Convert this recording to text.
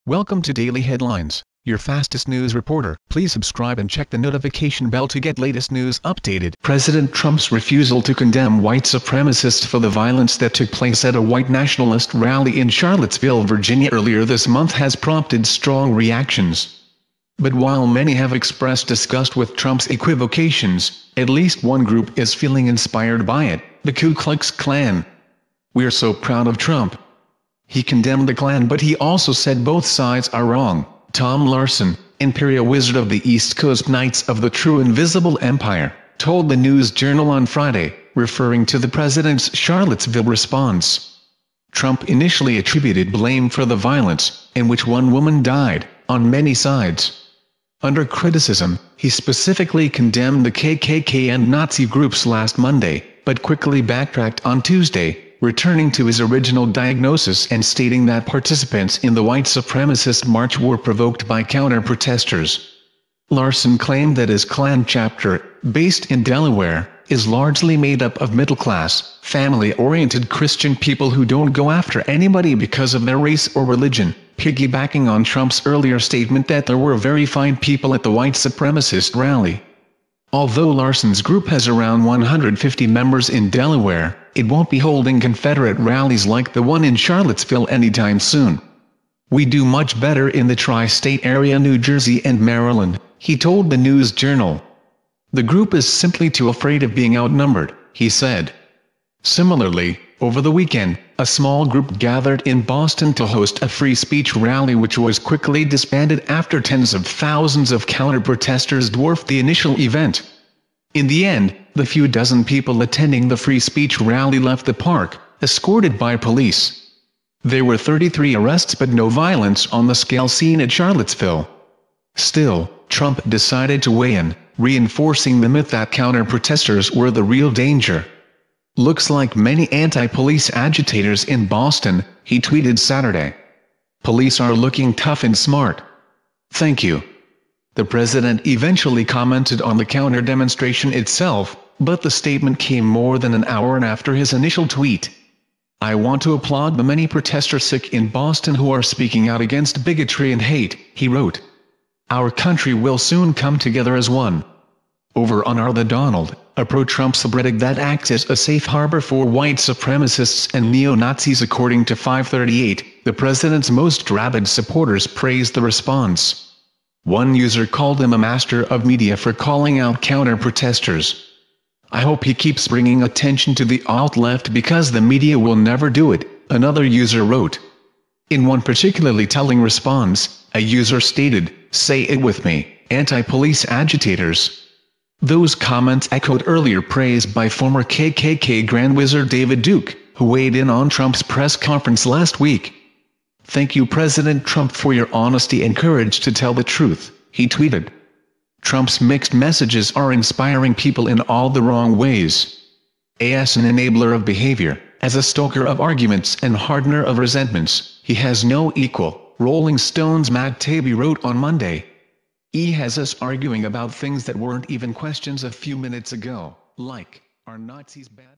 Welcome to Daily Headlines, your fastest news reporter. Please subscribe and check the notification bell to get latest news updated. President Trump's refusal to condemn white supremacists for the violence that took place at a white nationalist rally in Charlottesville, Virginia earlier this month has prompted strong reactions. But while many have expressed disgust with Trump's equivocations, at least one group is feeling inspired by it, the Ku Klux Klan. "We're so proud of Trump. He condemned the Klan, but he also said both sides are wrong," Tom Larson, imperial wizard of the East Coast Knights of the True Invisible Empire, told the News Journal on Friday, referring to the president's Charlottesville response. Trump initially attributed blame for the violence, in which one woman died, on many sides. Under criticism, he specifically condemned the KKK and Nazi groups last Monday, but quickly backtracked on Tuesday, returning to his original diagnosis and stating that participants in the white supremacist march were provoked by counter-protesters. Larson claimed that his Klan chapter, based in Delaware, is largely made up of middle-class, family-oriented Christian people who don't go after anybody because of their race or religion, piggybacking on Trump's earlier statement that there were very fine people at the white supremacist rally. Although Larson's group has around 150 members in Delaware, it won't be holding Confederate rallies like the one in Charlottesville anytime soon. "We do much better in the tri-state area, New Jersey and Maryland," he told the News Journal. "The group is simply too afraid of being outnumbered," he said. Similarly, over the weekend, a small group gathered in Boston to host a free speech rally which was quickly disbanded after tens of thousands of counter-protesters dwarfed the initial event. In the end, the few dozen people attending the free speech rally left the park, escorted by police. There were 33 arrests but no violence on the scale seen at Charlottesville. Still, Trump decided to weigh in, reinforcing the myth that counter-protesters were the real danger. "Looks like many anti-police agitators in Boston," he tweeted Saturday. "Police are looking tough and smart. Thank you." The president eventually commented on the counter-demonstration itself, but the statement came more than an hour after his initial tweet. "I want to applaud the many protesters sick in Boston who are speaking out against bigotry and hate," he wrote. "Our country will soon come together as one." Over on R. The Donald, a pro-Trump subreddit that acts as a safe harbor for white supremacists and neo-Nazis according to 538, the president's most rabid supporters praised the response. One user called him a master of media for calling out counter-protesters. "I hope he keeps bringing attention to the alt-left because the media will never do it," another user wrote. In one particularly telling response, a user stated, "Say it with me, anti-police agitators." Those comments echoed earlier praise by former KKK Grand Wizard David Duke, who weighed in on Trump's press conference last week. "Thank you, President Trump, for your honesty and courage to tell the truth," he tweeted. "Trump's mixed messages are inspiring people in all the wrong ways. As an enabler of behavior, as a stoker of arguments and hardener of resentments, he has no equal," Rolling Stone's Matt Taibbi wrote on Monday. "He has us arguing about things that weren't even questions a few minutes ago, like, are Nazis bad?"